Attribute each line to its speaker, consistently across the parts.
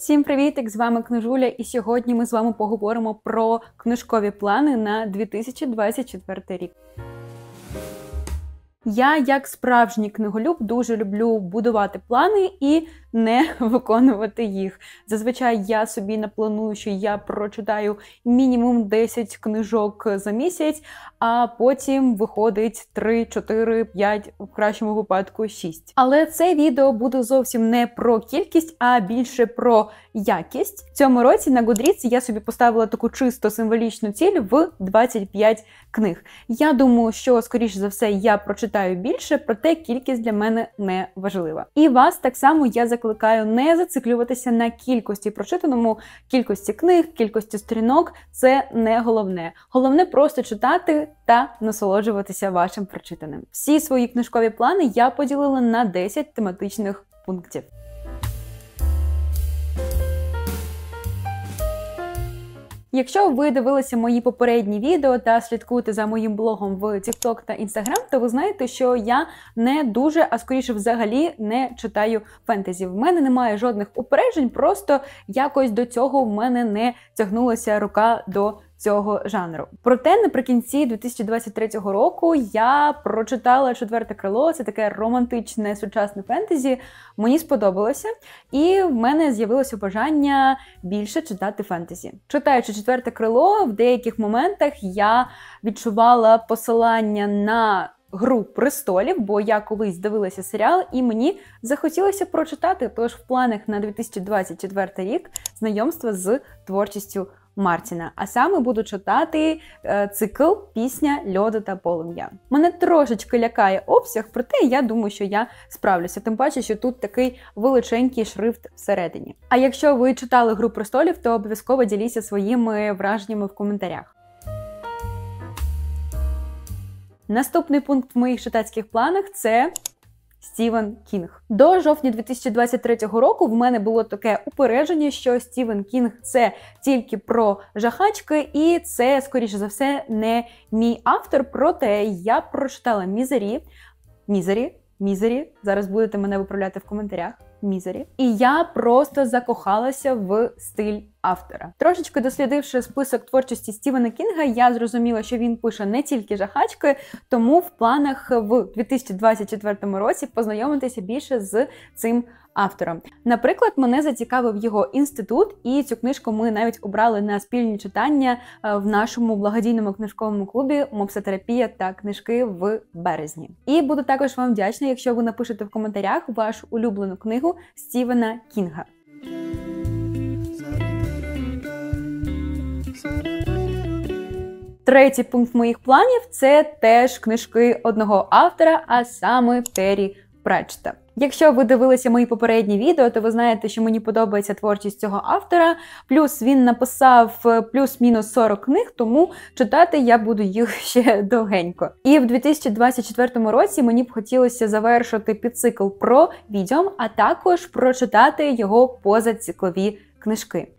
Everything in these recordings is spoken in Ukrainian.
Speaker 1: Всім привіт! З вами Книжуля, і сьогодні ми з вами поговоримо про книжкові плани на 2024 рік. Я, як справжній книголюб, дуже люблю будувати плани і не виконувати їх. Зазвичай я собі напланую, що я прочитаю мінімум 10 книжок за місяць, а потім виходить 3, 4, 5, в кращому випадку 6. Але це відео буде зовсім не про кількість, а більше про якість. В цьому році на Goodreads я собі поставила таку чисто символічну ціль в 25 книг. Я думаю, що, скоріш за все, я прочитаю більше, проте кількість для мене не важлива. І вас так само я закликаю не зациклюватися на кількості прочитаному, кількості книг, кількості сторінок. Це не головне. Головне просто читати та насолоджуватися вашим прочитаним. Всі свої книжкові плани я поділила на 10 тематичних пунктів. Якщо ви дивилися мої попередні відео та слідкуєте за моїм блогом в TikTok та Instagram, то ви знаєте, що я не дуже, а скоріше взагалі не читаю фентезі. В мене немає жодних упереджень, просто якось до цього в мене не тягнулася рука до цього жанру. Проте наприкінці 2023 року я прочитала «Четверте крило», це таке романтичне сучасне фентезі, мені сподобалося, і в мене з'явилося бажання більше читати фентезі. Читаючи «Четверте крило», в деяких моментах я відчувала посилання на «Гру престолів», бо я колись дивилася серіал, і мені захотілося прочитати, тож в планах на 2024 рік знайомство з творчістю Мартіна. А саме буду читати цикл «Пісня льоду та полум'я». Мене трошечки лякає обсяг, проте я думаю, що я справлюся. Тим паче, що тут такий величенький шрифт всередині. А якщо ви читали «Гру престолів», то обов'язково діліться своїми враженнями в коментарях. Наступний пункт в моїх читацьких планах – це Стівен Кінг. До жовтня 2023 року в мене було таке упередження, що Стівен Кінг – це тільки про жахачки, і це, скоріше за все, не мій автор. Проте я прочитала Мізері, зараз будете мене виправляти в коментарях, Мізері. І я просто закохалася в стиль автора. Трошечки дослідивши список творчості Стівена Кінга, я зрозуміла, що він пише не тільки жахачки, тому в планах в 2024 році познайомитися більше з цим автором. Наприклад, мене зацікавив його інститут, і цю книжку ми навіть обрали на спільні читання в нашому благодійному книжковому клубі «Мопсотерапія та книжки» в березні. І буду також вам вдячна, якщо ви напишете в коментарях вашу улюблену книгу Стівена Кінга. Третій пункт моїх планів – це теж книжки одного автора, а саме Террі Пратчетта. Якщо ви дивилися мої попередні відео, то ви знаєте, що мені подобається творчість цього автора, плюс він написав плюс-мінус 40 книг, тому читати я буду їх ще довгенько. І в 2024 році мені б хотілося завершити підцикл про відьом, а також прочитати його позациклові книжки.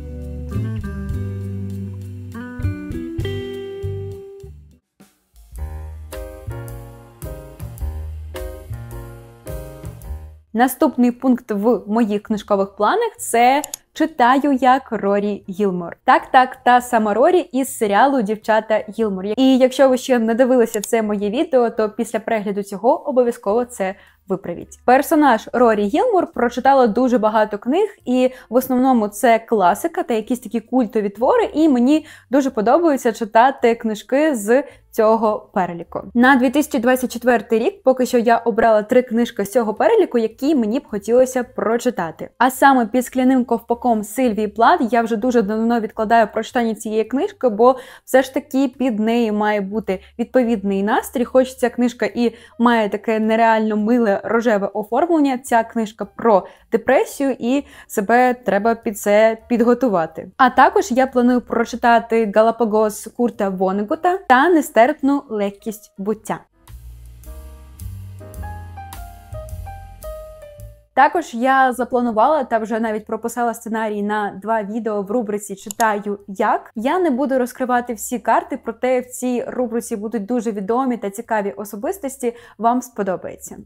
Speaker 1: Наступний пункт в моїх книжкових планах – це читаю як Рорі Гілмор. Так, та сама Рорі із серіалу «Дівчата Гілмор». І якщо ви ще не дивилися це моє відео, то після перегляду цього обов'язково це виправіть. Персонаж Рорі Гілмор прочитала дуже багато книг, і в основному це класика та якісь такі культові твори, і мені дуже подобається читати книжки з цього переліку. На 2024 рік поки що я обрала 3 книжки з цього переліку, які мені б хотілося прочитати. А саме «Під скляним ковпаком» Сильвії Плат я вже дуже давно відкладаю прочитання цієї книжки, бо все ж таки під неї має бути відповідний настрій, хоч ця книжка і має таке нереально миле рожеве оформлення, ця книжка про депресію, і себе треба під це підготувати. А також я планую прочитати «Галапагос» Курта Воннегута та «Нестерпну легкість буття». Також я запланувала та вже навіть прописала сценарій на 2 відео в рубриці «Читаю як». Я не буду розкривати всі карти, проте в цій рубриці будуть дуже відомі та цікаві особистості, вам сподобається.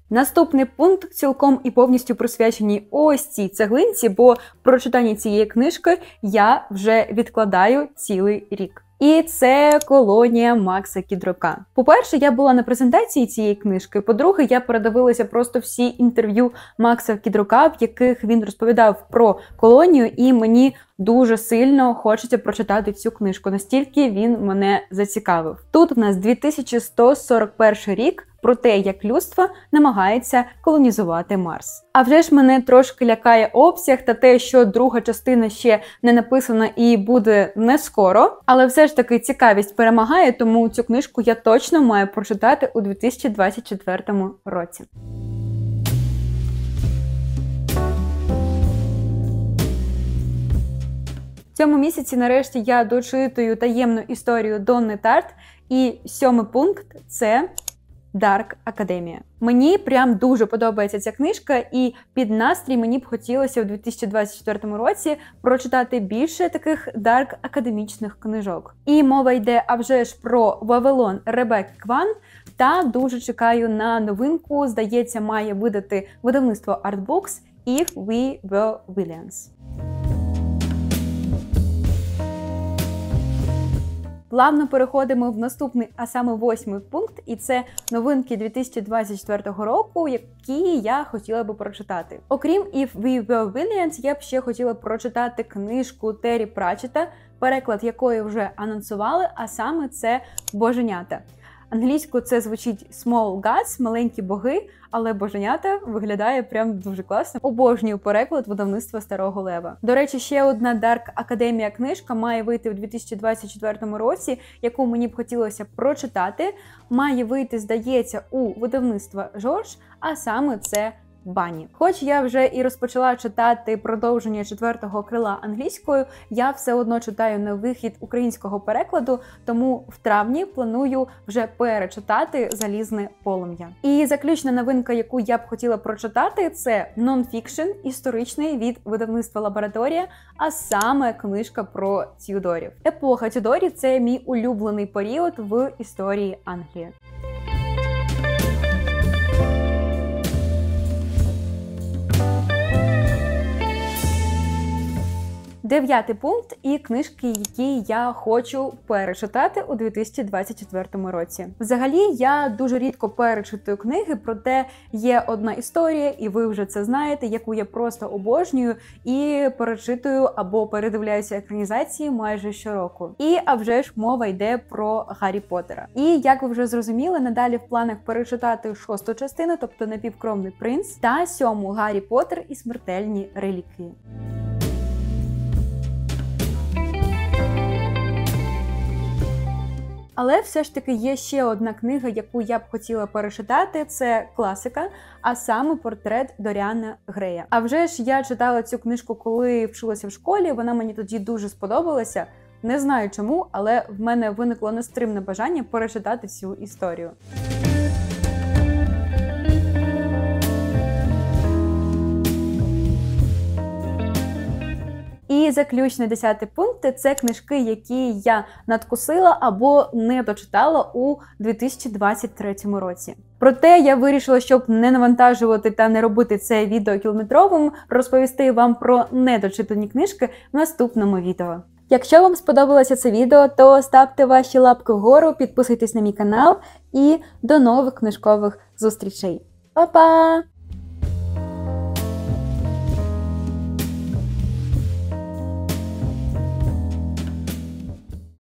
Speaker 1: Наступний пункт цілком і повністю присвячений ось цій цеглинці, бо про читання цієї книжки я вже відкладаю цілий рік. І це колонія Макса Кідрока. По-перше, я була на презентації цієї книжки. По-друге, я передивилася просто всі інтерв'ю Макса Кідрока, в яких він розповідав про колонію, і мені дуже сильно хочеться прочитати цю книжку. Настільки він мене зацікавив. Тут в нас 2141 рік, про те, як людство намагається колонізувати Марс. А вже ж мене трошки лякає обсяг та те, що друга частина ще не написана і буде не скоро. Але все ж таки цікавість перемагає, тому цю книжку я точно маю прочитати у 2024 році. В цьому місяці нарешті я дочитую таємну історію Донни Тарт, і 7-й пункт – це Dark Academia. Мені прям дуже подобається ця книжка, і під настрій мені б хотілося у 2024 році прочитати більше таких дарк-академічних книжок. І мова йде, а вже ж, про Вавилон Ребекки Кван, та дуже чекаю на новинку, здається, має видати видавництво Artbooks If We Were Villains. Плавно переходимо в наступний, а саме 8-й пункт, і це новинки 2024 року, які я хотіла би прочитати. Окрім If We Were Villains, я б ще хотіла прочитати книжку Террі Пратчетта, переклад якої вже анонсували, а саме це «Боженята». Англійською це звучить Small Gods, маленькі боги, але боженята виглядає прям дуже класно. Обожнюю переклад видавництва Старого Лева. До речі, ще одна Dark Academia книжка має вийти у 2024 році, яку мені б хотілося прочитати. Має вийти, здається, у видавництва Жорж, а саме це Бані. Хоч я вже і розпочала читати продовження 4-го крила англійською, я все одно читаю на вихід українського перекладу, тому в травні планую вже перечитати «Залізне полум'я». І заключна новинка, яку я б хотіла прочитати, це нон-фікшн історичний від видавництва Лабораторія, а саме книжка про Тюдорів. Епоха Тюдорів – це мій улюблений період в історії Англії. Дев'ятий пункт і книжки, які я хочу перечитати у 2024 році. Взагалі, я дуже рідко перечитую книги, проте є одна історія, і ви вже це знаєте, яку я просто обожнюю і перечитую або передивляюся екранізації майже щороку. І, а вже ж, мова йде про Гаррі Поттера. І, як ви вже зрозуміли, надалі в планах перечитати 6-ту частину, тобто Напівкровний принц, та 7-му Гаррі Поттер і смертельні реліквії. Але все ж таки є ще одна книга, яку я б хотіла перечитати, це класика, а саме «Портрет Доріана Грея». А вже ж я читала цю книжку, коли вчилася в школі, вона мені тоді дуже сподобалася. Не знаю чому, але в мене виникло нестримне бажання перечитати цю історію. І заключний 10-й пункт – це книжки, які я надкусила або не дочитала у 2023 році. Проте я вирішила, щоб не навантажувати та не робити це відео кілометровим, розповісти вам про недочитані книжки в наступному відео. Якщо вам сподобалося це відео, то ставте ваші лапки вгору, підписуйтесь на мій канал і до нових книжкових зустрічей. Па-па!